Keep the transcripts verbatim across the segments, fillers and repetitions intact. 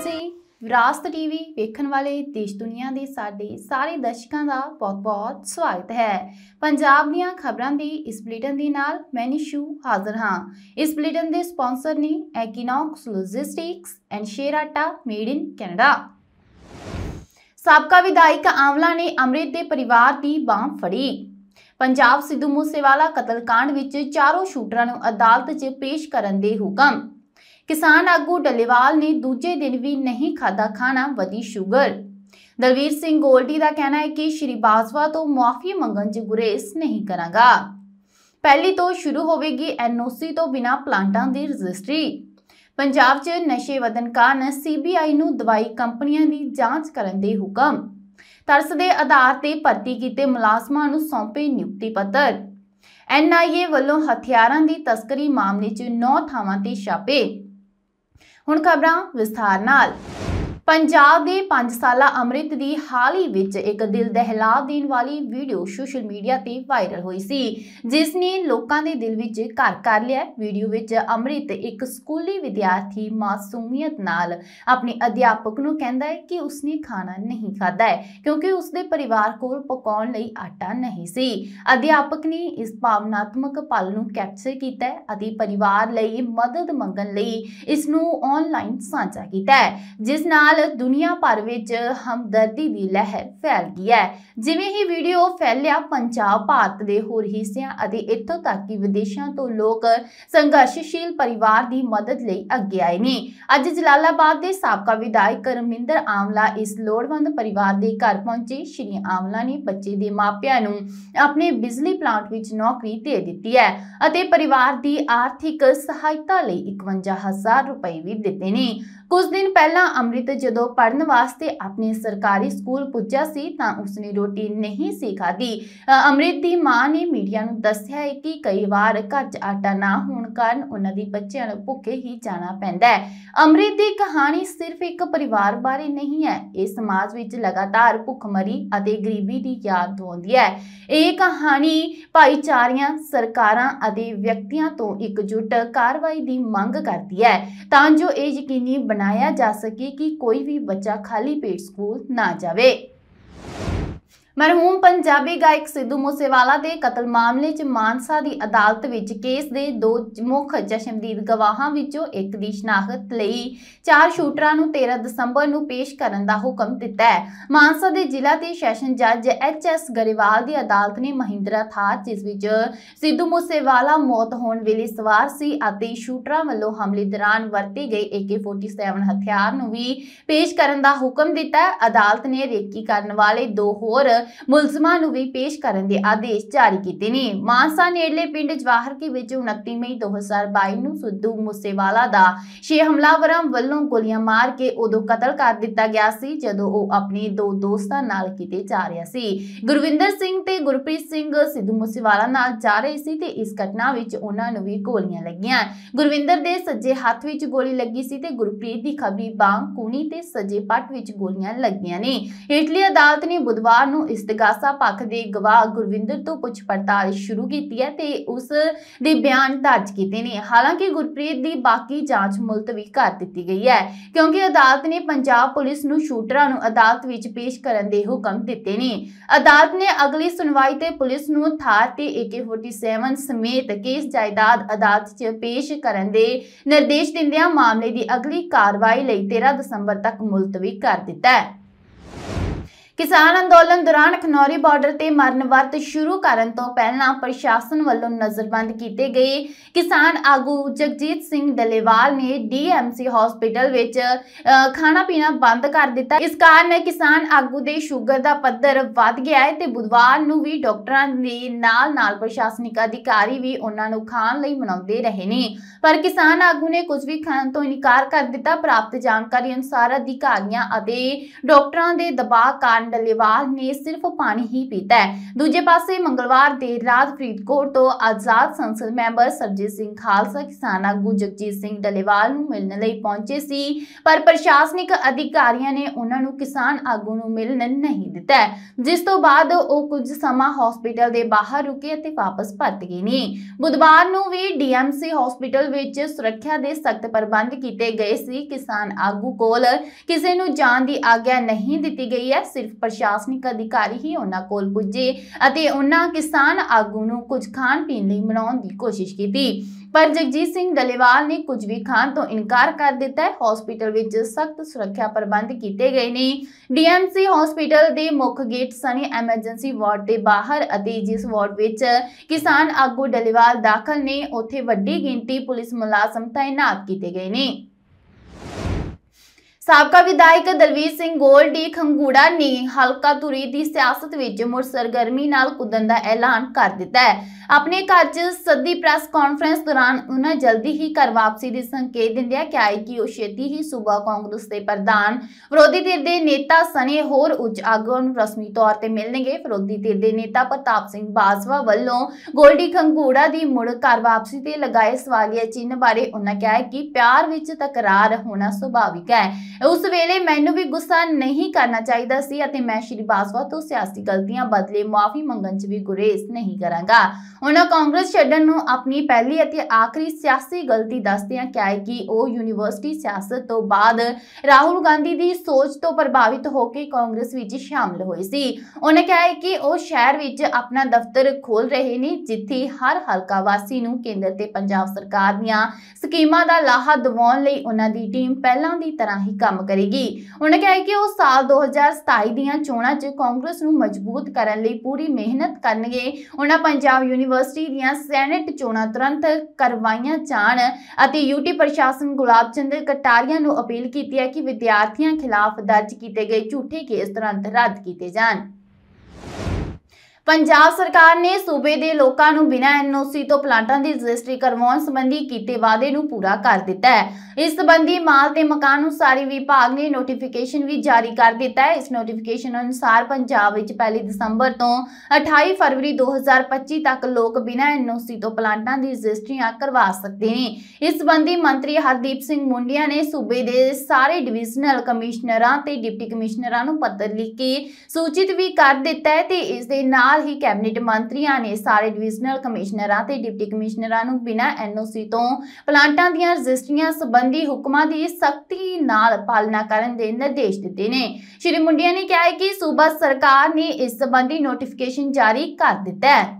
जी। विरासत टीवी वेखण वाले देश दुनिया के साडे सारे दर्शकों का बहुत बहुत स्वागत है। पंजाब दीआं खबरां दी इस बुलेटिन दे नाल मैं निशू हाजिर हाँ। इस बुलेटिन दे स्पॉन्सर ने एक्विनॉक्स लॉजिस्टिक्स एंड शेराटा मेड इन कैनेडा। साबका विधायक आमला ने अमृत के परिवार की बांह फड़ी। पंजाब सिद्धू मूसेवाला कतलकांड विच चारों शूटरां नूं अदालत च पेश करन दे हुकम। किसान आगू डलेवाल ने दूजे दिन भी नहीं खादा खाना, वधी शुगर। दलवीर सिंह गोल्डी का कहना है कि श्री बाजवा तो मुआफी मंगन च गुरेज नहीं करांगा। पहली तो शुरू होगी एन ओ सी तो बिना प्लांटां दी रजिस्ट्री। पंजाब च नशे वधन कारण सी बी आई नूं दवाई कंपनियां दी जांच करन दे हुकम। तरस दे आधार ते भर्ती कीते मुलाजमां नूं सौंपे नियुक्ति पत्र। एन आई ए वल्लों हथियारां दी तस्करी मामले च नौ थावां ते छापे। हुण खबरां विस्तार नाल। पंजाब दे पांच साला अमृत दी हाल ही विच एक दिल दहला देण वाली वीडियो सोशल मीडिया ते वायरल हुई सी, जिसने लोकां दे दिल विच घर कर लिया। वीडियो विच अमृत एक स्कूली विद्यार्थी मासूमियत नाल अपने अध्यापक नूं कहंदा है कि उसने खाना नहीं खाता है क्योंकि उसके परिवार कोल पकाउण लई आटा नहीं सी। अध्यापक ने इस भावनात्मक पल नूं कैप्चर कीता है अते परिवार लई मदद मंगण लई इस नूं ऑनलाइन साझा कीता है, जिस नाल दुनिया भर विच हमदर्दी दी लहर फैल गई है। जिवें ही वीडियो फैलिया, पंजाब भारत दे होर हिस्सियां अते इत्थों तक कि विदेशां तो लोग संघर्षशील परिवार दी मदद लई अगे आए ने। अज जलालाबाद दे साबका विधायक रमिंदर आमला इस लोड़वंद परिवार दे घर पहुंचे। श्री आमला ने बच्चे दे मापियां नूं अपने बिजली प्लांट विच नौकरी दे दित्ती है अते परिवार दी आर्थिक सहायता लई इकवंजा हज़ार रुपए भी दित्ते ने। कुछ दिन पहला अमृत जदों पढ़न वास्ते अपने सरकारी स्कूल पुज्जा सी तां उसने रोटी नहीं सी खाधी। अमृत दी मां ने मीडिया नूं दस्सिया है कि कई बार घर च आटा ना होण कारण उन्हां दी बच्चिआं नूं भुखे ही जाना पैंदा है। अमृत दी कहानी सिर्फ एक परिवार बारे नहीं है, इह समाज विच लगातार भुखमरी अते गरीबी दी याद दिवाउंदी है। इह कहानी भाईचारिਆਂ सरकारां अते व्यक्तियां तो एकजुट कार्रवाई दी मंग करदी है तां जो इह यकीनी बनाया जा सके कि कोई भी बच्चा खाली पेट स्कूल ना जावे। मरहूम पंजाबी गायक सिद्धू मूसेवाला के कतल मामले च मानसा की अदालत विच केस के दो मुख चश्मदीद गवाहां विचों एक दी शनाख्त लई चार शूटरां नूं तेरह दसंबर नूं पेश करन दा हुकम दिता है। मानसा के जिला ते सैशन जज एच एस गरेवाल की अदालत ने महिंद्रा थार जिस विच सिद्धू मूसेवाला मौत होण वेले सवार सी अते शूटरां वल्लों हमले दौरान वरते गए ए के फोर्टी सैवन हथियार नूं भी पेश करन दा हुकम दिता है। अदालत ने रेकी करन वाले दो होर मुलजमां नूं भी पेश करन दे आदेश जारी कीते ने। मानसा नेड़ले पिंड जवाहर के विच उनतीस मई दो हज़ार बाई नूं सिद्धू मूसेवाला दा छे हमलावरां वल्लों गोलियां मार के उदों कतल कर दिता गया सी जदों ओह अपने दो दोस्तां नाल किते जा रहा सी। गुरविंदर सिंह ते गुरप्रीत सिंह सिद्धू मूसेवाला नाल जा रहे सी ते इस घटना विच उन्हां नूं भी गोलियां लगियां। गुरविंदर दे सज्जे हत्थ विच गोली लगी सी ते गुरप्रीत दी खब्बी बांह कूनी ते सज्जे पट विच गोलियां लगियां ने। हेठली अदालत ने बुधवार नूं इस्तगासा पक्ष के गवाह गुरविंदर तो पुछ पड़ताल शुरू की है ते उस दे बयान दर्ज किए ने। हालांकि गुरप्रीत की बाकी जांच मुलतवी कर दी गई है क्योंकि अदालत ने पंजाब पुलिस नूं शूटरां नूं अदालत विच पेश करन दे हुकम दिते ने। अदालत ने अगली सुनवाई ते पुलिस नूं थार ते ए के फोर्टी सैवन समेत केस जायदाद अदालत च पेश करन दे निर्देश दिंदियां मामले की अगली कार्रवाई लई तेरह दसंबर तक मुलतवी कर दिता है। किसान अंदोलन दौरान खनौरी बॉर्डर ते मरण वर्त शुरू करन तो पहला प्रशासन वालों नजरबंद किए गए किसान आगू जगजीत सिंह डलेवाल ने डी एम सी हॉस्पिटल विच खाना पीना बंद कर दिता। इस कारण किसान आगू दे शुगर दा पद्धर वध गया है ते बुधवार नूं भी डॉक्टरां दे नाल नाल प्रशासनिक अधिकारी भी उन्हां नूं खाण लई मनाउंदे रहे ने, पर किसान आगू ने कुछ भी खाण तो इनकार कर दिता। प्राप्त जानकारी अनुसार अधिकारियों अते डॉक्टरां दे दबाव कारण ਕਾਰਨ ਡੱਲੇਵਾਲ ਨੇ ਸਿਰਫ ਪਾਣੀ ਹੀ ਪੀਤਾ ਹੈ। ਦੂਜੇ ਪਾਸੇ ਮੰਗਲਵਾਰ ਦੇਰ ਰਾਤ ਫਰੀਦਕੋਟ ਤੋਂ ਆਜ਼ਾਦ ਸੰਸਦ ਮੈਂਬਰ ਸਰਜੀਤ ਸਿੰਘ ਖਾਲਸਾ ਕਿਸਾਨ ਆਗੂ ਜਗਜੀਤ ਸਿੰਘ ਡੱਲੇਵਾਲ ਨੂੰ ਮਿਲਣ ਲਈ ਪਹੁੰਚੇ ਸੀ, ਪਰ ਪ੍ਰਸ਼ਾਸਨਿਕ ਅਧਿਕਾਰੀਆਂ ਨੇ ਉਹਨਾਂ ਨੂੰ ਕਿਸਾਨ ਆਗੂ ਨੂੰ ਮਿਲਣ ਨਹੀਂ ਦਿੱਤਾ, ਜਿਸ ਤੋਂ ਬਾਅਦ ਉਹ ਕੁਝ ਸਮਾਂ ਹਸਪੀਟਲ ਦੇ ਬਾਹਰ ਰੁਕੇ ਅਤੇ ਵਾਪਸ ਪਰਤ ਗਏ ਨੇ। ਬੁੱਧਵਾਰ ਨੂੰ ਵੀ ਡੀਐਮਸੀ ਹਸਪੀਟਲ ਵਿੱਚ ਸੁਰੱਖਿਆ ਦੇ ਸਖਤ ਪ੍ਰਬੰਧ ਕੀਤੇ ਗਏ ਸੀ। ਕਿਸਾਨ ਆਗੂ ਕੋਲ ਕਿਸੇ ਨੂੰ ਜਾਣ ਦੀ ਆਗਿਆ ਨਹੀਂ ਦਿੱਤੀ ਗਈ ਹੈ। ਸਿਰਫ ਪ੍ਰਸ਼ਾਸਨਿਕ ਅਧਿਕਾਰੀ ਹੀ ਉਹਨਾਂ ਕੋਲ ਪੁੱਜੇ ਅਤੇ ਉਹਨਾਂ ਕਿਸਾਨ ਆਗੂ ਨੂੰ ਕੁਝ ਖਾਣ ਪੀਣ ਲਈ ਮਨਾਉਣ ਦੀ ਕੋਸ਼ਿਸ਼ ਕੀਤੀ, ਪਰ ਜਗਜੀਤ ਸਿੰਘ ਡੱਲੇਵਾਲ ਨੇ ਕੁਝ ਵੀ ਖਾਣ ਤੋਂ ਇਨਕਾਰ ਕਰ ਦਿੱਤਾ ਹੈ। ਹਸਪੀਟਲ ਵਿੱਚ ਸਖਤ ਸੁਰੱਖਿਆ ਪ੍ਰਬੰਧ ਕੀਤੇ ਗਏ ਨੇ। ਡੀਐਮਸੀ ਹਸਪੀਟਲ ਦੇ ਮੁੱਖ ਗੇਟ ਸਣੇ ਐਮਰਜੈਂਸੀ ਵਾਰਡ ਦੇ ਬਾਹਰ ਅਤੇ ਜਿਸ ਵਾਰਡ ਵਿੱਚ ਕਿਸਾਨ ਆਗੂ ਡੱਲੇਵਾਲ ਦਾਖਲ ਨੇ, ਉੱਥੇ ਵੱਡੀ ਗਿਣਤੀ ਪੁਲਿਸ ਮੁਲਾਜ਼ਮ ਤਾਇਨਾਤ ਕੀਤੇ ਗਏ ਨੇ। ਸਾਬਕਾ ਵਿਧਾਇਕ ਦਲਵੀਰ ਸਿੰਘ ਗੋਲਡੀ ਖੰਗੂੜਾ ਨੇ ਹਲਕਾ ਧੂਰੀ ਦੀ ਸਿਆਸਤ ਵਿੱਚ ਮੁੜ ਸਰਗਰਮੀ ਨਾਲ ਕੁੱਦਣ ਦਾ ਐਲਾਨ ਕਰ ਦਿੱਤਾ ਹੈ। ਆਪਣੇ ਘਰ 'ਚ ਸੱਦੀ ਪ੍ਰੈਸ ਕਾਨਫਰੰਸ ਦੌਰਾਨ ਉਹਨਾਂ ਜਲਦੀ ਹੀ ਘਰ ਵਾਪਸੀ ਦੇ ਸੰਕੇਤ ਦਿੰਦਿਆਂ ਕਿਹਾ ਕਿ ਉਹ ਛੇਤੀ ਹੀ ਸੂਬਾ ਕਾਂਗਰਸ ਦੇ ਪ੍ਰਧਾਨ, ਵਿਰੋਧੀ ਧਿਰ ਦੇ ਨੇਤਾ ਸਣੇ ਹੋਰ ਉੱਚ ਆਗੂਆਂ ਨੂੰ ਰਸਮੀ ਤੌਰ ਤੇ ਮਿਲਣਗੇ। ਵਿਰੋਧੀ ਧਿਰ ਦੇ ਨੇਤਾ ਪ੍ਰਤਾਪ ਸਿੰਘ ਬਾਜਵਾ ਵੱਲੋਂ ਗੋਲਡੀ ਖੰਗੂੜਾ ਦੀ ਮੁੜ ਘਰ ਵਾਪਸੀ ਤੇ ਲਗਾਏ ਸਵਾਲੀਆ ਚਿੰਨ੍ਹ ਬਾਰੇ ਉਹਨਾਂ ਕਿਹਾ ਕਿ ਪਿਆਰ ਵਿੱਚ ਤਕਰਾਰ ਹੋਣਾ ਸੁਭਾਵਿਕ ਹੈ। ਉਸ ਵੇਲੇ ਮੈਨੂੰ ਵੀ ਗੁੱਸਾ ਨਹੀਂ ਕਰਨਾ ਚਾਹੀਦਾ ਸੀ ਅਤੇ ਮੈਂ ਸ਼੍ਰੀ ਬਾਜਵਾ ਤੋਂ ਸਿਆਸੀ ਗਲਤੀਆਂ ਬਦਲੇ ਮੁਆਫੀ ਮੰਗਣ 'ਚ ਵੀ ਗੁਰੇਜ਼ ਨਹੀਂ ਕਰਾਂਗਾ। ਉਹਨਾਂ ਕਾਂਗਰਸ ਛੱਡਣ ਨੂੰ ਆਪਣੀ ਪਹਿਲੀ ਅਤੇ ਆਖਰੀ ਸਿਆਸੀ ਗਲਤੀ ਦੱਸਦਿਆਂ ਕਿਹਾ ਕਿ ਉਹ ਯੂਨੀਵਰਸਿਟੀ ਸਿਆਸਤ ਤੋਂ ਬਾਅਦ ਰਾਹੁਲ ਗਾਂਧੀ ਦੀ ਸੋਚ ਤੋਂ ਪ੍ਰਭਾਵਿਤ ਹੋ ਕੇ ਕਾਂਗਰਸ ਵਿੱਚ ਸ਼ਾਮਲ ਹੋਏ ਸੀ। ਉਹਨੇ ਕਿਹਾ ਕਿ ਉਹ ਸ਼ਹਿਰ ਵਿੱਚ ਆਪਣਾ ਦਫ਼ਤਰ ਖੋਲ ਰਹੇ ਨੇ, ਜਿੱਥੇ ਹਰ ਹਲਕਾ ਵਾਸੀ ਨੂੰ ਕੇਂਦਰ ਤੇ ਪੰਜਾਬ ਸਰਕਾਰ ਦੀਆਂ ਸਕੀਮਾਂ ਦਾ ਲਾਹਾ ਦਿਵਾਉਣ ਲਈ ਉਹਨਾਂ ਦੀ ਟੀਮ ਪਹਿਲਾਂ ਦੀ ਤਰ੍ਹਾਂ ਹੀ ਕੰਮ ਕਰੇਗੀ। ਉਹਨਾਂ ਕਿਹਾ ਕਿ ਉਹ ਸਾਲ ਦੋ ਹਜ਼ਾਰ ਸਤਾਈ ਦੀਆਂ ਚੋਣਾਂ 'ਚ ਕਾਂਗਰਸ ਨੂੰ ਮਜ਼ਬੂਤ ਕਰਨ ਲਈ ਪੂਰੀ ਮਿਹਨਤ ਕਰਨਗੇ। ਉਹਨਾਂ ਪੰਜਾਬ ਯੂਨੀਵਰਸਿਟੀ ਦੀਆਂ ਸੈਨੇਟ ਚੋਣਾਂ ਤੁਰੰਤ ਕਰਵਾਈਆਂ ਜਾਣ ਅਤੇ ਯੂਟੀ ਪ੍ਰਸ਼ਾਸਨ ਗੁਲਾਬ ਚੰਦ ਕਟਾਰੀਆ ਨੂੰ ਅਪੀਲ ਕੀਤੀ ਹੈ ਕਿ ਵਿਦਿਆਰਥੀਆਂ ਖਿਲਾਫ ਦਰਜ ਕੀਤੇ ਗਏ ਝੂਠੇ ਕੇਸ ਤੁਰੰਤ ਰੱਦ ਕੀਤੇ ਜਾਣ। ਪੰਜਾਬ ਸਰਕਾਰ ਨੇ ਸੂਬੇ ਦੇ ਲੋਕਾਂ ਨੂੰ ਬਿਨਾਂ ਐਨਓਸੀ ਤੋਂ ਪਲਾਂਟਾਂ ਦੀ ਰਜਿਸਟਰੀ ਕਰਵਾਉਣ ਸੰਬੰਧੀ ਕੀਤੇ ਵਾਅਦੇ ਨੂੰ ਪੂਰਾ ਕਰ ਦਿੱਤਾ ਹੈ। ਇਸ ਸੰਬੰਧੀ ਮਾਲ ਤੇ ਮਕਾਨ ਉਸਾਰੀ ਵਿਭਾਗ ਨੇ ਨੋਟੀਫਿਕੇਸ਼ਨ ਵੀ ਜਾਰੀ ਕਰ ਦਿੱਤਾ ਹੈ। ਇਸ ਨੋਟੀਫਿਕੇਸ਼ਨ ਅਨੁਸਾਰ ਪੰਜਾਬ ਵਿੱਚ ਪਹਿਲੀ ਦਸੰਬਰ ਤੋਂ ਅਠਾਈ ਫਰਵਰੀ ਦੋ ਹਜ਼ਾਰ ਪੱਚੀ ਤੱਕ ਲੋਕ ਬਿਨਾਂ ਐਨਓਸੀ ਤੋਂ ਪਲਾਂਟਾਂ ਦੀ ਰਜਿਸਟਰੀਆਂ ਕਰਵਾ ਸਕਦੇ ਨੇ। ਇਸ ਸੰਬੰਧੀ ਮੰਤਰੀ ਹਰਦੀਪ ਸਿੰਘ ਮੁੰਡੀਆਂ ਨੇ ਸੂਬੇ ਦੇ ਸਾਰੇ ਡਿਵੀਜ਼ਨਲ ਕਮਿਸ਼ਨਰਾਂ ਤੇ ਡਿਪਟੀ ਕਮਿਸ਼ਨਰਾਂ ਨੂੰ ਪੱਤਰ ਲਿਖ ਕੇ ਸੂਚਿਤ ਵੀ ਕਰ ਦਿੱਤਾ ਹੈ ਤੇ ਇਸ ਦੇ ਨਾਲ ਹੀ ਕੈਬਨਿਟ ਮੰਤਰੀਆਂ ਨੇ ਸਾਰੇ ਡਿਵੀਜ਼ਨਲ ਕਮਿਸ਼ਨਰਾਂ ਤੇ ਡਿਪਟੀ ਕਮਿਸ਼ਨਰਾਂ ਨੂੰ ਬਿਨਾਂ ਐਨਓਸੀ ਤੋਂ ਪਲਾਂਟਾਂ ਦੀਆਂ ਰਜਿਸਟਰੀਆਂ ਸੰਬੰਧੀ ਹੁਕਮਾਂ ਦੀ ਸਖਤੀ ਨਾਲ ਪਾਲਣਾ ਕਰਨ ਦੇ ਨਿਰਦੇਸ਼ ਦਿੱਤੇ ਨੇ। ਸ਼੍ਰੀ ਮੁੰਡੀਆਂ ਨੇ ਕਿਹਾ ਕਿ ਸੂਬਾ ਸਰਕਾਰ ਨੇ ਇਸ ਸੰਬੰਧੀ ਨੋਟੀਫਿਕੇਸ਼ਨ ਜਾਰੀ ਕਰ ਦਿੱਤਾ ਹੈ।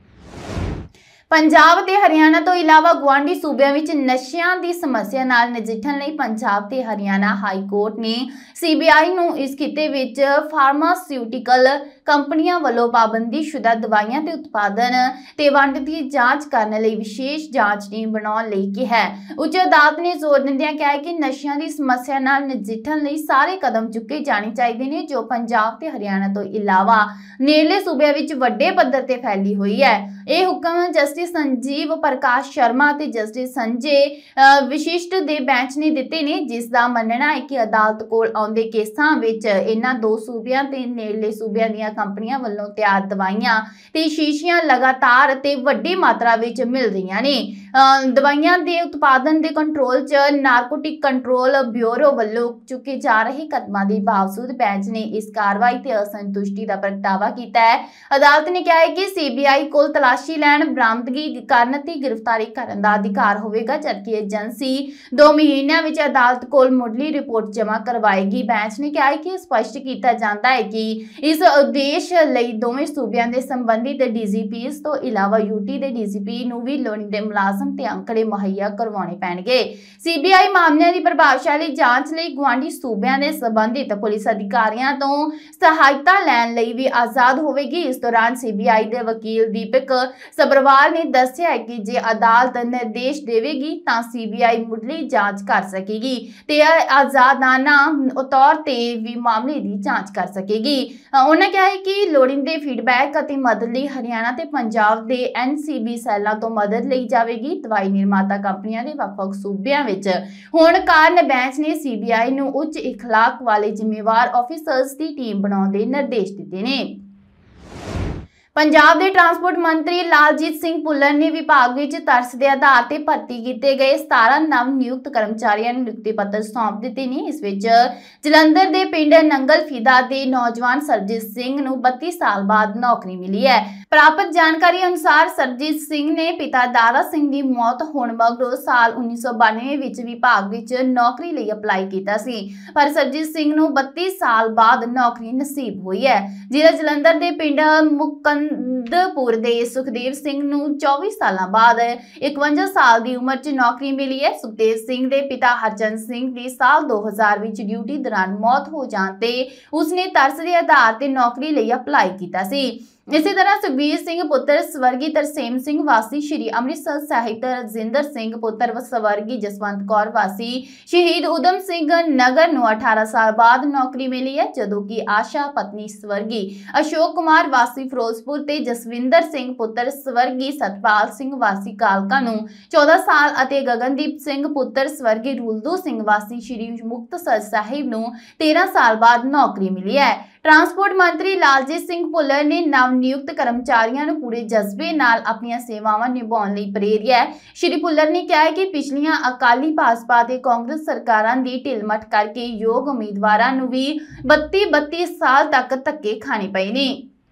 ਪੰਜਾਬ ਤੇ ਹਰਿਆਣਾ ਤੋਂ ਇਲਾਵਾ ਗੁਆਂਢੀ ਸੂਬਿਆਂ ਵਿੱਚ ਨਸ਼ਿਆਂ ਦੀ ਸਮੱਸਿਆ ਨਾਲ ਨਜਿੱਠਣ ਲਈ ਪੰਜਾਬ ਤੇ ਹਰਿਆਣਾ ਹਾਈ ਕੋਰਟ ਨੇ ਸੀਬੀਆਈ ਨੂੰ ਇਸ ਖਿੱਤੇ ਵਿੱਚ ਫਾਰਮਾਸਿਊਟੀਕਲ ਕੰਪਨੀਆਂ ਵੱਲੋਂ ਪਾਬੰਦੀਸ਼ੁਦਾ ਦਵਾਈਆਂ ਦੇ ਉਤਪਾਦਨ ਤੇ ਵੰਡ ਦੀ ਜਾਂਚ ਕਰਨ ਲਈ ਵਿਸ਼ੇਸ਼ ਜਾਂਚ ਟੀਮ ਬਣਾਉਣ ਲਈ ਕਿਹਾ ਹੈ। ਉੱਚ ਅਦਾਲਤ ਨੇ ਜ਼ੋਰ ਦਿੰਦਿਆਂ ਕਿਹਾ ਕਿ ਨਸ਼ਿਆਂ ਦੀ ਸਮੱਸਿਆ ਨਾਲ ਨਜਿੱਠਣ ਲਈ ਸਾਰੇ ਕਦਮ ਚੁੱਕੇ ਜਾਣੇ ਚਾਹੀਦੇ ਨੇ ਜੋ ਪੰਜਾਬ ਤੇ ਹਰਿਆਣਾ ਤੋਂ ਇਲਾਵਾ ਨੇੜਲੇ ਸੂਬਿਆਂ ਵਿੱਚ ਵੱਡੇ ਪੱਧਰ ਤੇ ਫੈਲੀ ਹੋਈ ਹੈ। ਇਹ ਹੁਕਮ ਜਸਟਿਸ ਸੰਜੀਵ ਪ੍ਰਕਾਸ਼ ਸ਼ਰਮਾ ਤੇ ਜਸਟਿਸ ਸੰਜੇ ਵਿਸ਼ਿਸ਼ਟ ਦੇ ਬੈਂਚ ਨੇ ਦਿੱਤੇ ਨੇ, ਜਿਸ ਦਾ ਮੰਨਣਾ ਹੈ ਕਿ ਅਦਾਲਤ ਕੋਲ ਆਉਂਦੇ ਕੇਸਾਂ ਵਿੱਚ ਇਹਨਾਂ ਦੋ ਸੂਬਿਆਂ ਤੇ ਨੇੜਲੇ ਸੂਬਿਆਂ ਦੀਆਂ ਕੰਪਨੀਆਂ ਵੱਲੋਂ ਤਿਆਰ ਦਵਾਈਆਂ ਤੇ ਸ਼ੀਸ਼ੀਆਂ ਲਗਾਤਾਰ ਤੇ ਵੱਡੀ ਮਾਤਰਾ ਵਿੱਚ ਮਿਲ ਰਹੀਆਂ ਨੇ। ਦਵਾਈਆਂ ਦੇ ਉਤਪਾਦਨ ਦੇ ਕੰਟਰੋਲ 'ਚ ਨਾਰਕੋਟਿਕ ਕੰਟਰੋਲ ਬਿਊਰੋ ਵੱਲੋਂ ਚੁੱਕੇ ਜਾ ਰਹੇ ਕਦਮਾਂ ਦੇ ਬਾਵਜੂਦ ਬੈਂਚ ਨੇ ਇਸ ਕਾਰਵਾਈ ਤੇ ਅਸੰਤੁਸ਼ਟੀ ਦਾ ਪ੍ਰਗਟਾਵਾ ਕੀਤਾ ਹੈ। ਅਦਾਲਤ ਨੇ ਕਿਹਾ ਹੈ ਕਿ ਸੀਬੀਆਈ ਕੋਲ ਤਲਾਸ਼ੀ ਲੈਣ, ਬਰਾਮਦਗੀ ਕਰਨ ਤੇ ਗ੍ਰਿਫਤਾਰੀ ਕਰਨ ਦਾ ਅਧਿਕਾਰ ਹੋਵੇਗਾ, ਜਦਕਿ ਏਜੰਸੀ ਦੋ ਮਹੀਨਿਆਂ ਵਿੱਚ ਅਦਾਲਤ ਕੋਲ ਮੁੱਢਲੀ ਰਿਪੋਰਟ ਜਮ੍ਹਾਂ ਕਰਵਾਏਗੀ। ਬੈਂਚ ਨੇ ਕਿਹਾ ਹੈ ਕਿ ਸਪਸ਼ਟ ਕੀਤਾ ਜਾਂਦਾ ਹੈ ਕਿ ਇਸ ਉਦੇਸ਼ ਲਈ ਦੋਵੇਂ ਸੂਬਿਆਂ ਦੇ ਸੰਬੰਧਿਤ ਡੀਜੀਪੀਸ ਤੋਂ ਇਲਾਵਾ ਯੂਟੀ ਦੇ ਡੀਜੀਪੀ ਨੂੰ ਵੀ ਲੋੜੀਂਦੇ ਮੁਲਾਜ਼ਮ ਤੇ ਅੰਕੜੇ ਮੁਹੱਈਆ ਕਰਵਾਉਣੇ ਪੈਣਗੇ। ਸੀਬੀਆਈ ਮਾਮਲਿਆਂ ਦੀ ਪ੍ਰਭਾਵਸ਼ਾਲੀ ਜਾਂਚ ਲਈ ਗੁਆਂਢੀ ਸੂਬਿਆਂ ਦੇ ਸੰਬੰਧਿਤ ਪੁਲਿਸ ਅਧਿਕਾਰੀਆਂ ਤੋਂ ਸਹਾਇਤਾ ਲੈਣ ਲਈ ਵੀ ਆਜ਼ਾਦ ਹੋਵੇਗੀ। ਇਸ ਦੌਰਾਨ ਸੀਬੀਆਈ ਦੇ ਵਕੀਲ ਦੀਪਕ ਸਬਰਵਾਲ ਨੇ ਦੱਸਿਆ ਹੈ ਕਿ ਜੇ ਅਦਾਲਤ ਨਿਰਦੇਸ਼ ਦੇਵੇਗੀ ਤਾਂ ਸੀਬੀਆਈ ਮੁੱਢਲੀ ਜਾਂਚ ਕਰ ਸਕੇਗੀ ਤੇ ਆਜ਼ਾਦਾਨਾ ਤੌਰ ਤੇ ਵੀ ਮਾਮਲੇ ਦੀ ਜਾਂਚ ਕਰ ਸਕੇਗੀ। ਉਹਨਾਂ ਕਿਹਾ है कि लोड़ींदे फीडबैक ਅਤੇ ਮਦਦ ਲਈ ਹਰਿਆਣਾ ਤੇ ਪੰਜਾਬ ਦੇ ਐਨ ਸੀ ਬੀ ਸੈੱਲਾਂ ਤੋਂ ਮਦਦ ਲਈ ਜਾਵੇਗੀ। ਦਵਾਈ ਨਿਰਮਾਤਾ ਕੰਪਨੀਆਂ ਦੇ ਵੱਖ-ਵੱਖ ਸੂਬਿਆਂ ਵਿੱਚ ਹੋਣ ਕਾਰਨ ਬੈਂਚ ਨੇ ਸੀ ਬੀ ਆਈ ਨੂੰ ਉੱਚ ਇਖਲਾਕ ਵਾਲੇ ਜ਼ਿੰਮੇਵਾਰ ਆਫੀਸਰਸ ਦੀ ਟੀਮ ਬਣਾਉਣ ਦੇ ਨਿਰਦੇਸ਼ ਦਿੱਤੇ ਨੇ। पंजाब के ट्रांसपोर्ट मंत्री लालजीत सिंह भुल्लर ने विभाग विच तरस के आधार पर भर्ती किए गए सतारह नव नियुक्त कर्मचारियों को नियुक्ति पत्र सौंप दिते ने। इस विच जलंधर के पिंड नंगल फीदा के नौजवान सरजीत सिंह नूं बत्ती साल बाद नौकरी मिली है। प्राप्त जानकारी अनुसार सरजीत सिंह ने पिता दारा सिंह की मौत होने मगरों साल उन्नीस सौ बानवे विच विभाग विच नौकरी लई अपलाई कीता सी, पर सरजीत सिंह नूं बत्ती साल बाद नौकरी नसीब हुई है। जिला जलंधर के पिंड मुकन दपुर दे सुखदेव सिंह नूं चौबीस साल बाद इकवंजा साल की उम्र च नौकरी मिली है। सुखदेव सिंह के पिता हरचंद सिंह की साल दो हज़ार विच ड्यूटी दौरान मौत हो जाने ते उसने तरस के आधार पर नौकरी लई अपलाई कीता सी। इसी तरह सुखबीर सिंह पुत्र स्वर्गीय तरसेम सिंह वासी श्री अमृतसर साहिब, रजिंदर सिंह पुत्र स्वर्गीय जसवंत कौर वासी शहीद उधम सिंह नगर नूं अठारह साल बाद नौकरी मिली है, जदों कि आशा पत्नी स्वर्गीय अशोक कुमार वासी फिरोजपुर ते जसविंदर सिंह पुत्र स्वर्गीय सतपाल सिंह वासी कालका नूं चौदह साल अते गगनदीप सिंह पुत्र स्वर्गीय रुलदू सिंह वासी श्री मुक्तसर साहिब नूं तेरह साल बाद नौकरी मिली है। ट्रांसपोर्ट मंत्री लालजीत सिंह भुल्लर ने नव नियुक्त कर्मचारियों को पूरे जज्बे नाल अपनी सेवावां निभाउण लई प्रेरिया है। श्री भुल्लर ने कहा है कि पिछलियां अकाली भाजपा ते कांग्रेस सरकारां दी ढिलमट करके योग उम्मीदवारां नूं भी बत्ती बत्ती साल तक धक्के खाने पए ने।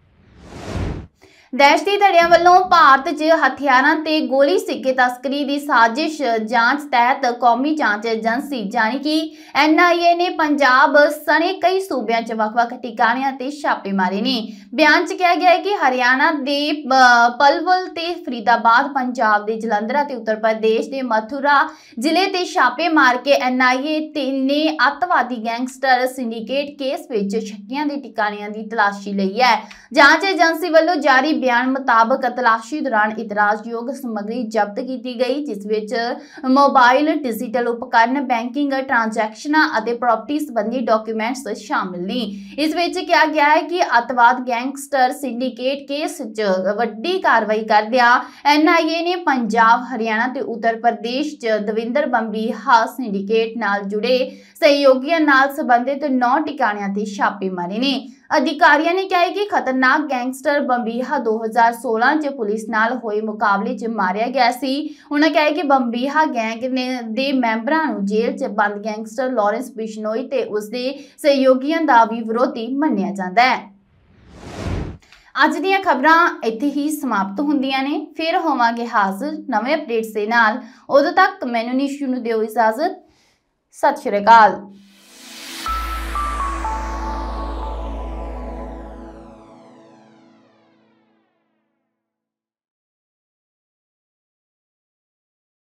दहशती धड़ियां वालों भारत च हथियारां ते गोली सिक्के तस्करी की साजिश जांच तहत कौमी जांच एजेंसी यानी कि एन आई ए ने पंजाब सने कई सूबियां च वख-वख ठिकाणियां ते छापे मारे ने। बयान च कहा गया है कि हरियाणा दे पलवल ते फरीदाबाद, पंजाब दे जलंधर ते उत्तर प्रदेश दे मथुरा जिले ते छापे मार के एन आई ए ने अतवादी गैंगस्टर सिंडिकेट केस विच शक्कियां दे ठिकाणियां दी तलाशी लई है। जांच एजेंसी वालों जारी बयान मुताबक तलाशी दौरान इतराजयोग समग्री जब्त की गई, जिस विच मोबाइल, डिजिटल उपकरण, बैंकिंग ट्रांजैक्शनां अते प्रॉपर्टी संबंधी डॉक्यूमेंट्स शामिल ने। इस विच कहा गया है कि अतवाद गैंगस्टर सिंडिकेट केस च वड्डी कार्रवाई करदिआं एन आई ए ने पंजाब, हरियाणा ते उत्तर प्रदेश च दविंदर बंबीहा सिंडिकेट नाल जुड़े सहयोगियों नाल संबंधित नौ ठिकाणियां ते छापे मारे ने। अधिकारियों ने कहा कि खतरनाक गैंगस्टर बंबीहा दो हज़ार सोलह च पुलिस नाल होए मुकाबले च मारिया गया सी। उन्होंने कहा कि बंबीहा गैंग ने दे मैंबरां नूं जेल च बंद गैंगस्टर लॉरेंस बिश्नोई ते उसदे सहयोगियों दा भी विरोधी मन्निया जांदा है। अज दीयां खबरां इत्थे ही समाप्त हुंदियां ने, फिर होवांगे हाजिर नवे अपडेट्स दे नाल। उदों तक मैनूं निशू नूं दिओ इजाजत। सत श्री अकाल।